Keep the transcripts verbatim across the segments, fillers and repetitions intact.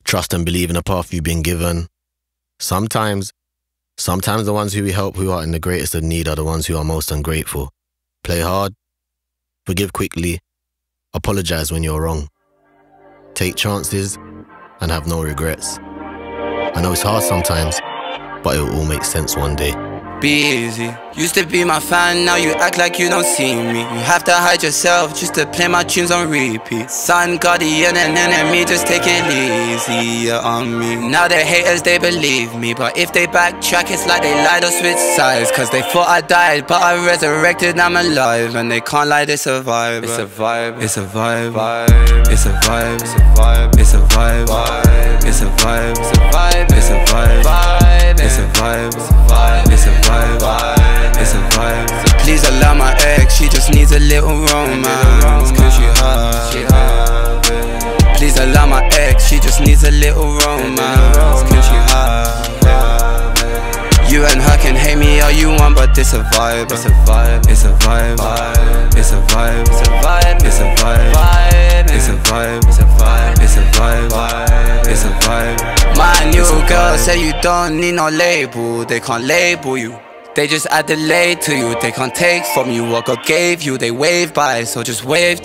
Trust and believe in the path you've been given. Sometimes, sometimes the ones who we help who are in the greatest of need are the ones who are most ungrateful. Play hard, forgive quickly, apologize when you're wrong. Take chances and have no regrets. I know it's hard sometimes, but it will all make sense one day. Be easy. Used to be my fan, now you act like you don't see me. You have to hide yourself just to play my tunes on repeat. Sun, guardian and enemy, just take it easy on me. Now the haters, they believe me, but if they backtrack, it's like they lied or switch sides. Cause they thought I died, but I resurrected, I'm alive. And they can't lie, they survive. It's a vibe, it's a vibe, it's a vibe, it's a vibe, it's a vibe, it's a vibe, it's a vibe, it's a vibe, it's a vibe, it's a vibe, it's a vibe, it's a vibe. Please allow my ex, she just needs a little romance. Cause she hot. Please allow my ex, she just needs a little romance. Cause she hot. You and her can hate me all you want, but this a vibe. It's a vibe, it's a vibe, it's a vibe, it's a vibe, it's a vibe, it's a vibe, it's a vibe, it's a vibe, it's a vibe. My new girl say you don't need no label, they can't label you. They just add delay to you, they can't take from you what God gave you. They wave by, so just wave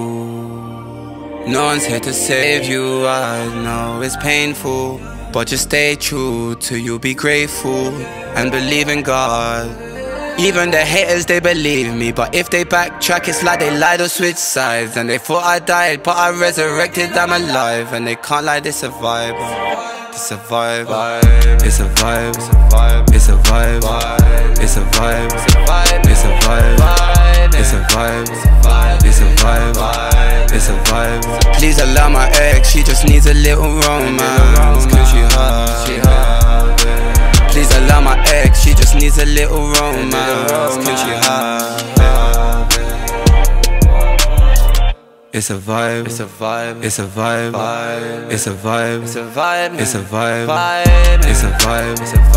too. No one's here to save you, I know it's painful, but just stay true till you be grateful and believe in God. Even the haters, they believe me, but if they backtrack, it's like they lied or switch sides. And they thought I died, but I resurrected, I'm alive. And they can't lie, they survive. It's a vibe, it's a vibe, it's a vibe, it's a vibe, it's a vibe, it's a vibe, it's a vibe, it's a vibe, it's a vibe, it's a vibe. Please allow my ex, she just needs a little romance. Cause she hot. Please allow my ex, she just needs a little romance. Cause she hot. It's a vibe, it's a vibe, it's a vibe, it's a vibe, it's a vibe, it's a vibe, it's a vibe, it's a vibe.